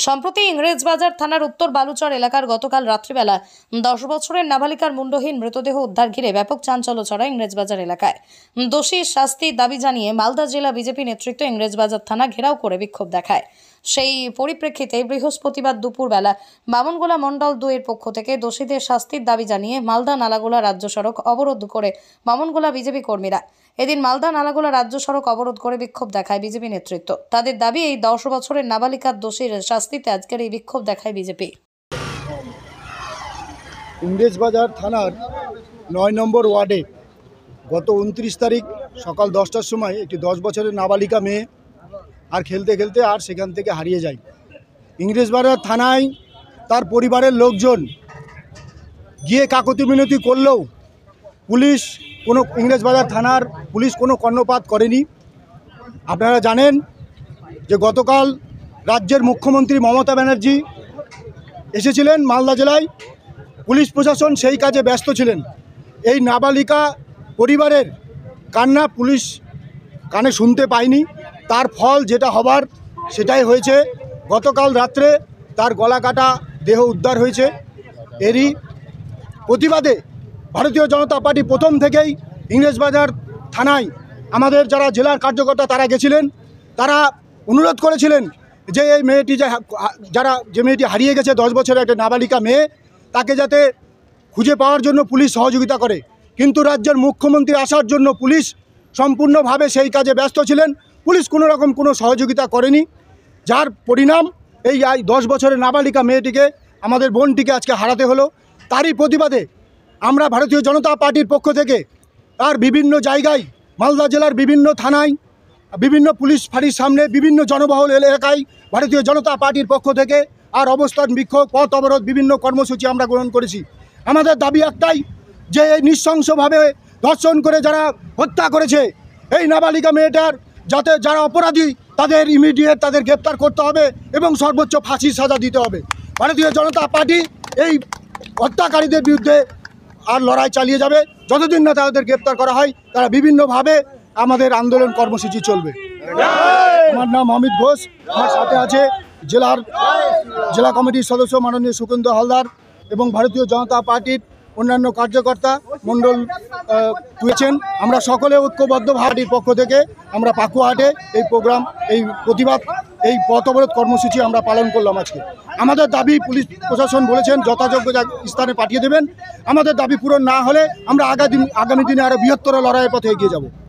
সম্প্রতি ইংরেজবাজার থানার উত্তর বালুচর এলাকার গতকাল রাত্রিবেলা 10 বছরের নাবালিকার মুন্ডহীন মৃতদেহ উদ্ধার ঘিরে ব্যাপক চাঞ্চল্য ছড়ায় ইংরেজবাজার এলাকায়। দোষীর শাস্তির দাবি জানিয়ে মালদা জেলা বিজেপি নেতৃত্ব ইংরেজবাজার থানা ঘেরাও করে বিক্ষোভ দেখায়। সেই পরিপ্রেক্ষিতে বৃহস্পতিবার দুপুরবেলা বামনগোলা মণ্ডল 2 এর পক্ষ থেকে দোষীদের শাস্তির দাবি জানিয়ে মালদা নালাগোলা রাজ্য সড়ক অবরোধ করে বামনগোলা বিজেপি কর্মীরা। এদিন মালদা নালাগোলা রাজ্য সড়ক অবরোধ করে বিক্ষোভ দেখায় বিজেপি নেতৃত্ব। তাদের দাবি, এই 10 বছরের নাবালিকার দোষীর শাস্তিতে আজকের এই বিক্ষোভ দেখায় বিজেপি। ইংরেজবাজার থানার 9 নম্বর ওয়ার্ডে গত 29 তারিখ সকাল 10টার সময় একটি 10 বছরের নাবালিকা মেয়ে আর খেলতে খেলতে আর সেখান থেকে হারিয়ে যায়। ইংরেজবাজার থানায় তার পরিবারের লোকজন গিয়ে কাকতি মিনতি করলেও পুলিশ ইংরেজবাজার থানার পুলিশ কোনো কর্ণপাত করেনি। আপনারা জানেন যে গতকাল রাজ্যের মুখ্যমন্ত্রী মমতা ব্যানার্জি এসেছিলেন মালদা জেলায়। পুলিশ প্রশাসন সেই কাজে ব্যস্ত ছিলেন। এই নাবালিকা পরিবারের কান্না পুলিশ কানে শুনতে পায়নি। তার ফল যেটা হবার সেটাই হয়েছে। গতকাল রাত্রে তার গলা কাটা দেহ উদ্ধার হয়েছে। এরই প্রতিবাদে ভারতীয় জনতা পার্টি প্রথম থেকেই ইংরেজবাজার থানায় আমাদের যারা জেলার কার্যকর্তা তারা গেছিলেন। তারা অনুরোধ করেছিলেন যে এই মেয়েটি যে মেয়েটি হারিয়ে গেছে 10 বছরের একটা নাবালিকা মেয়ে, তাকে যাতে খুঁজে পাওয়ার জন্য পুলিশ সহযোগিতা করে। কিন্তু রাজ্যের মুখ্যমন্ত্রী আসার জন্য পুলিশ সম্পূর্ণভাবে সেই কাজে ব্যস্ত ছিলেন। পুলিশ কোনো রকম কোনো সহযোগিতা করেনি, যার পরিণাম এই 10 বছরের নাবালিকা মেয়েটিকে, আমাদের বোনটিকে আজকে হারাতে হলো। তারই প্রতিবাদে আমরা ভারতীয় জনতা পার্টির পক্ষ থেকে আর বিভিন্ন জায়গায় মালদা জেলার বিভিন্ন থানায় বিভিন্ন পুলিশ ফাঁড়ির সামনে বিভিন্ন জনবহুল এলাকায় ভারতীয় জনতা পার্টির পক্ষ থেকে আর অবস্থান বিক্ষোভ, পথ অবরোধ, বিভিন্ন কর্মসূচি আমরা গ্রহণ করেছি। আমাদের দাবি একটাই, যে এই নৃশংসভাবে ধর্ষণ করে যারা হত্যা করেছে এই নাবালিকা মেয়েটার, যাতে যারা অপরাধী তাদের ইমিডিয়েট তাদের গ্রেপ্তার করতে হবে এবং সর্বোচ্চ ফাঁসির সাজা দিতে হবে। ভারতীয় জনতা পার্টি এই হত্যাকারীদের বিরুদ্ধে আর লড়াই চালিয়ে যাবে। যতদিন না তাদের গ্রেপ্তার করা হয়, তারা বিভিন্নভাবে আমাদের আন্দোলন কর্মসূচি চলবে। আমার নাম অমিত ঘোষ, আমার সাথে আছে জেলা কমিটির সদস্য মাননীয় সুকেন্দ্র হালদার এবং ভারতীয় জনতা পার্টির অন্যান্য কার্যকর্তা মণ্ডল হয়েছেন। আমরা সকলে ঐক্যবদ্ধ পার্টির পক্ষ থেকে আমরা পাকুয়াহাটে এই প্রোগ্রাম, এই প্রতিবাদ, এই পথ অবরোধ কর্মসূচি আমরা পালন করলাম আজকে। আমাদের দাবি পুলিশ প্রশাসন বলেছেন যথাযোগ্য স্থানে পাঠিয়ে দেবেন। আমাদের দাবি পূরণ না হলে আমরা আগামী দিনে আরও বৃহত্তর লড়াইয়ের পথে এগিয়ে যাব।